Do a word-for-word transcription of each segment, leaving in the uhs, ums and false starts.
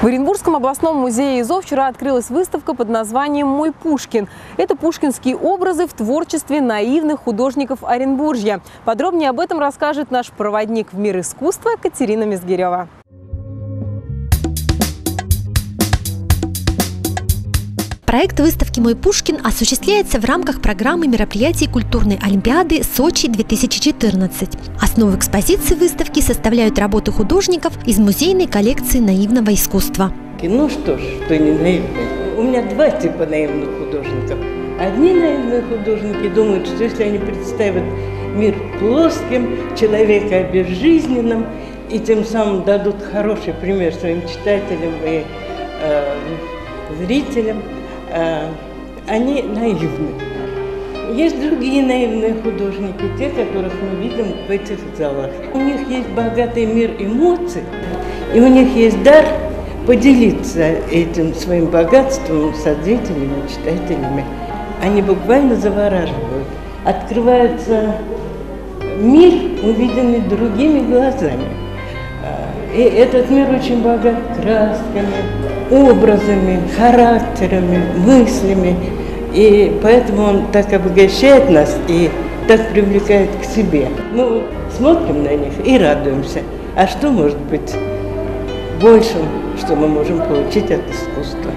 В Оренбургском областном музее ИЗО вчера открылась выставка под названием «Мой Пушкин». Это пушкинские образы в творчестве наивных художников Оренбуржья. Подробнее об этом расскажет наш проводник в мир искусства Катерина Мизгирева. Проект выставки «Мой Пушкин» осуществляется в рамках программы мероприятий культурной олимпиады Сочи-две тысячи четырнадцать. Основу экспозиции выставки составляют работы художников из музейной коллекции наивного искусства. Ну что ж, что не наивные. У меня два типа наивных художников. Одни наивные художники думают, что если они представят мир плоским, человека безжизненным, и тем самым дадут хороший пример своим читателям и э, зрителям, они наивны. Есть другие наивные художники, те, которых мы видим в этих залах. У них есть богатый мир эмоций, и у них есть дар поделиться этим своим богатством со зрителями, читателями. Они буквально завораживают. Открывается мир, увиденный другими глазами. И этот мир очень богат красками, образами, характерами, мыслями. И поэтому он так обогащает нас и так привлекает к себе. Мы смотрим на них и радуемся. А что может быть большим, что мы можем получить от искусства?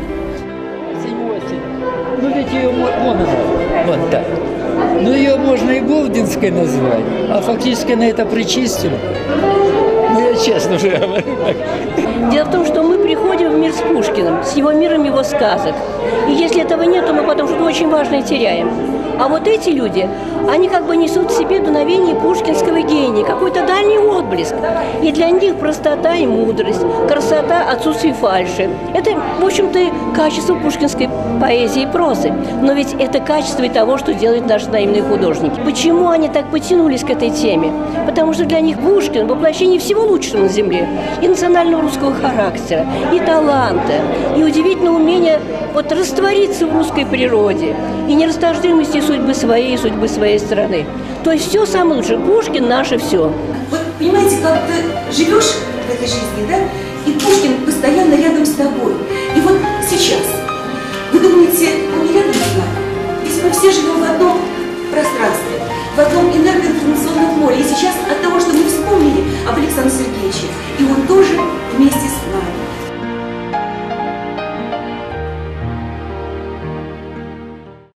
Ну ведь ее можно вот так. Ну ее можно и Говдинской назвать, а фактически на это причистим. Ну, я честно уже говорю. Дело в том, что мы приходим в мир с Пушкиным, с его миром его сказок. И если этого нет, то мы потом что-то очень важное теряем. А вот эти люди, они как бы несут в себе дуновение пушкинского гения, какой-то дальний отблеск. И для них простота и мудрость, красота, отсутствие фальши. Это, в общем-то, качество пушкинской поэзии и прозы. Но ведь это качество и того, что делают наши наивные художники. Почему они так потянулись к этой теме? Потому что для них Пушкин – воплощение всего лучшего на земле. И национального русского характера, и таланта, и удивительное умение вот раствориться в русской природе, и нерасторжимости судьбы своей и судьбы своей страны. То есть все самое лучшее. Пушкин – наше все. Вот понимаете, как ты живешь в этой жизни, да, и Пушкин постоянно рядом с тобой. И вот сейчас, вы думаете, он не рядом с нами? Ведь мы все живем в одном пространстве.